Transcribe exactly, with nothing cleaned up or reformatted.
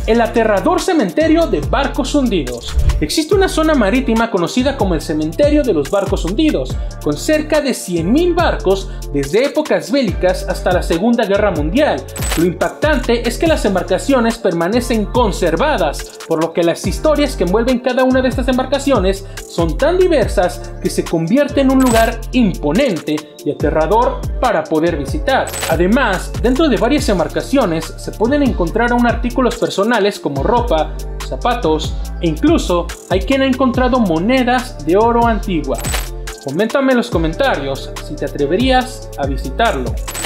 El aterrador cementerio de barcos hundidos. Existe una zona marítima conocida como el cementerio de los barcos hundidos, con cerca de cien mil barcos desde épocas bélicas hasta la Segunda Guerra Mundial. Lo impactante es que las embarcaciones permanecen conservadas, por lo que las historias que envuelven cada una de estas embarcaciones son tan diversas que se convierte en un lugar imponente y aterrador para poder visitar. Además, dentro de varias embarcaciones se pueden encontrar aún artículos personales como ropa, zapatos e incluso hay quien ha encontrado monedas de oro antigua. Coméntame en los comentarios si te atreverías a visitarlo.